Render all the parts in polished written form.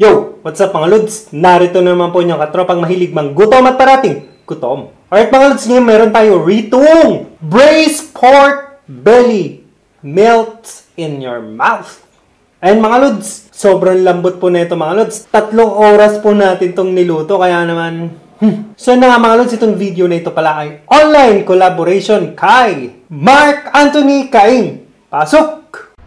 Yo! What's up mga Lods? Narito naman po inyong katropang mahilig manggutom at parating gutom. Alright mga Lods, ngayon meron tayo ritong braised pork belly melts in your mouth. Ayan mga Lods, sobrang lambot po na ito mga Lods. 3 oras po natin itong niluto, kaya naman So na nga mga Lods, itong video na ito pala ay online collaboration kay Mark Anthony Cain. Pasok!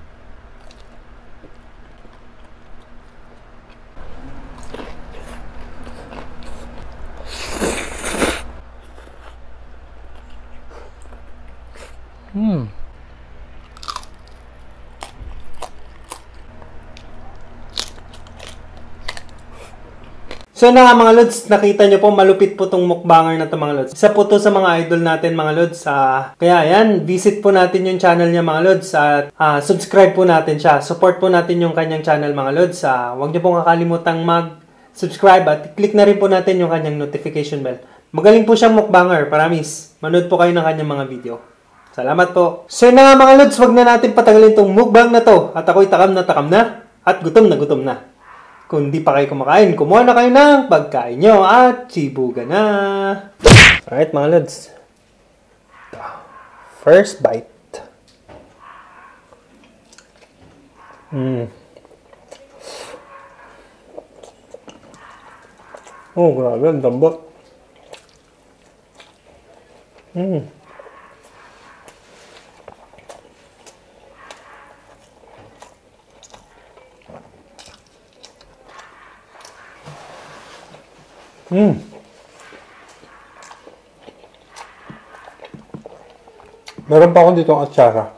So na nga mga Lods, nakita nyo po malupit po tong mukbanger na to mga Lods. Isa po to sa mga idol natin mga Lods. Kaya yan, visit po natin yung channel niya mga Lods at subscribe po natin siya. Support po natin yung kanyang channel mga Lods. Huwag nyo pong kakalimutang mag-subscribe at click na rin po natin yung kanyang notification bell. Magaling po siyang mukbanger, promise. Manood po kayo ng kanyang mga video. Salamat po. So na nga mga Lods, wag na natin patagalin tong mukbang na to. At ako'y takam na at gutom na. Kung di pa kayo kumakain, kumuha na kayo ng pagkain nyo at sibuga na. Alright mga Lods. First bite. Oh, grabe. Ang dambot. Meron pa ako dito ang atsara.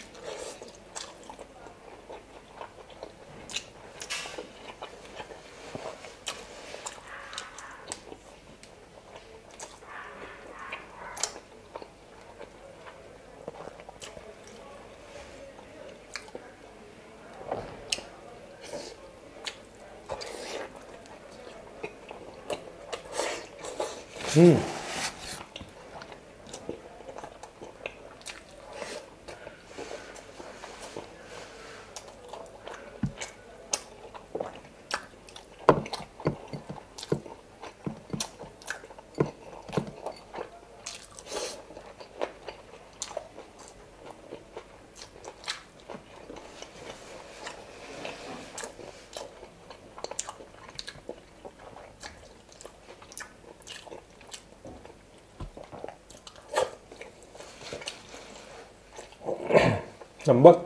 Lambot.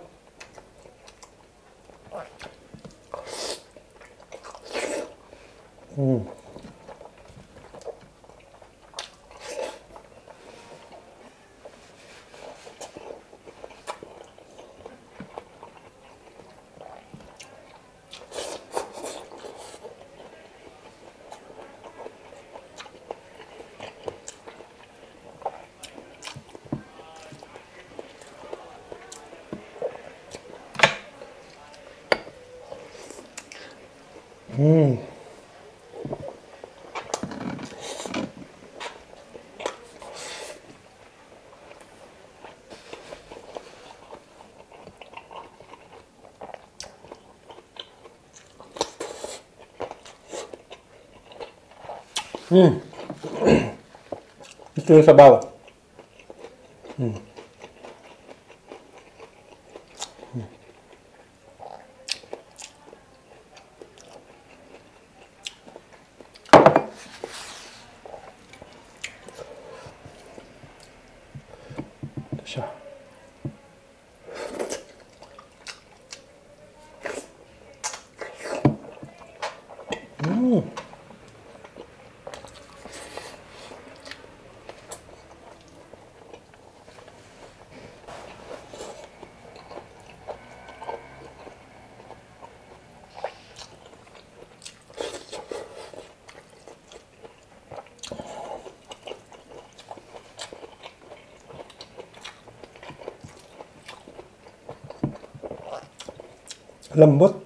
Ito yung sabaw. Ito siya. Lambot.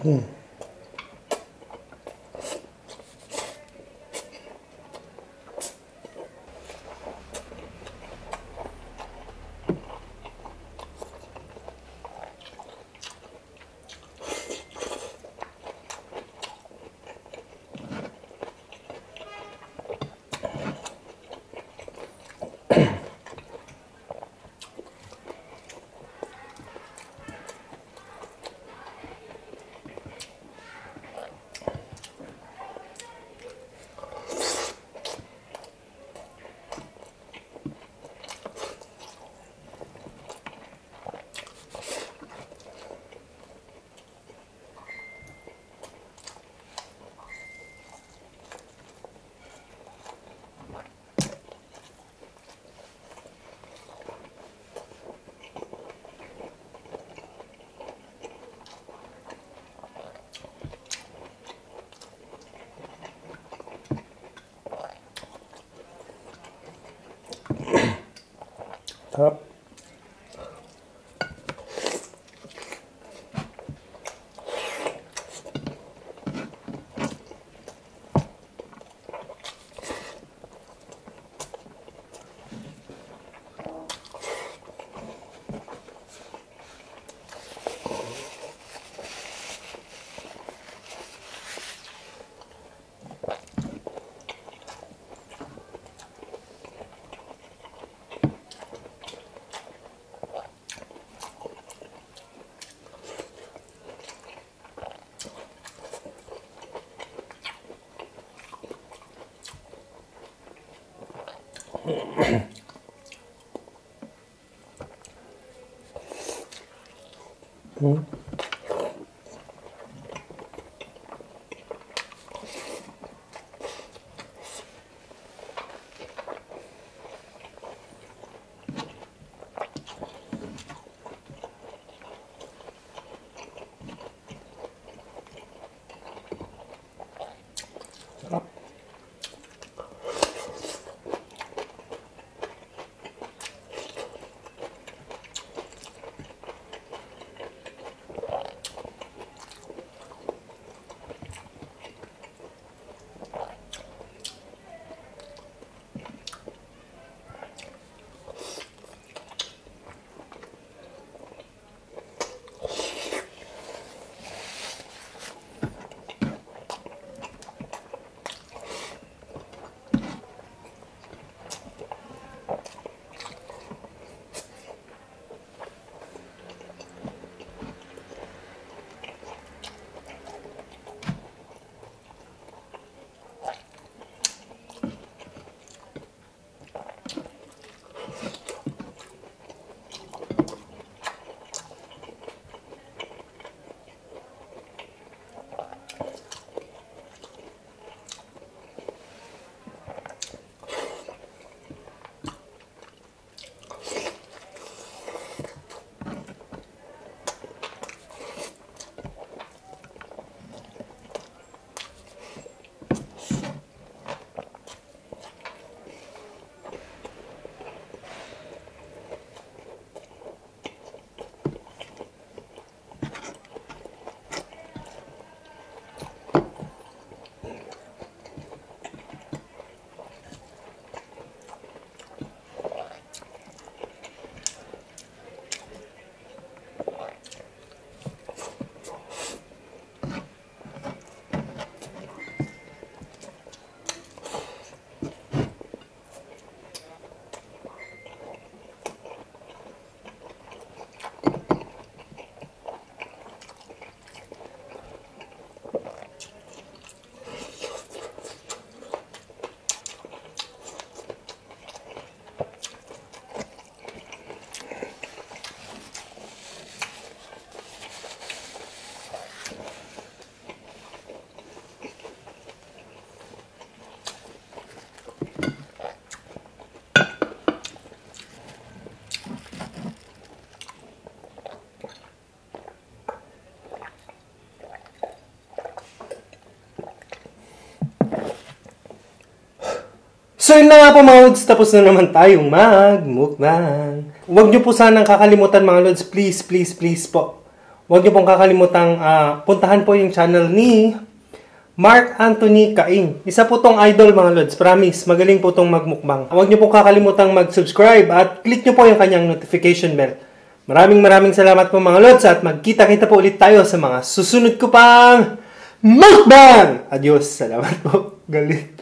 Sarap. Sarap. So yun na nga po mga lods, tapos na naman tayong mag-mukbang. Huwag nyo po sanang kakalimutan mga lods, please, please, please po. huwag niyo pong kakalimutang puntahan po yung channel ni Mark Anthony Caing. Isa po tong idol mga lods. Promise, magaling po tong magmukbang. Huwag niyo pong kakalimutang mag-subscribe at click niyo po yung kanyang notification bell. Maraming salamat po mga lods at magkita-kita po ulit tayo sa mga susunod ko pang mukbang! Adios! Salamat po. Galing.